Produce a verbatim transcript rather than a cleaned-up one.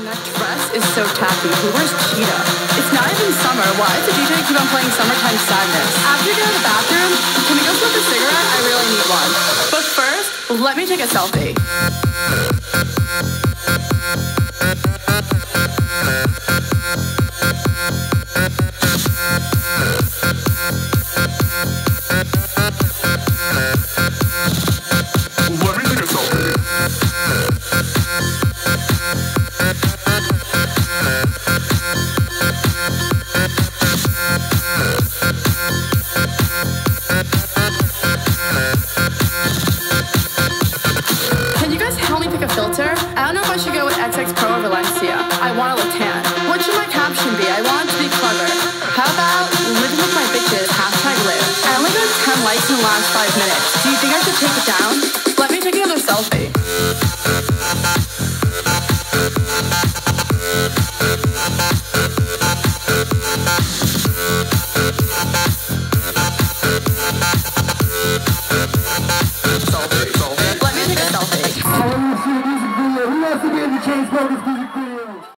That dress is so tacky. Who wears cheetah? It's not even summer. Why does the D J keep on playing Summertime Sadness? After you get out of the bathroom, can we go smoke a cigarette? I really need one. But first, let me take a selfie. Let me take a selfie. Can you guys help me pick a filter? I don't know if I should go with X X Pro or Valencia. I want to look tan. What should my caption be? I want it to be clever. How about living with my bitches, hashtag live. I only got ten likes in the last five minutes. Do you think I should take it down? Let me take another selfie. Selfie, selfie. Let me take a selfie. I want to see a music video. Who wants to be in the Chainsmokers?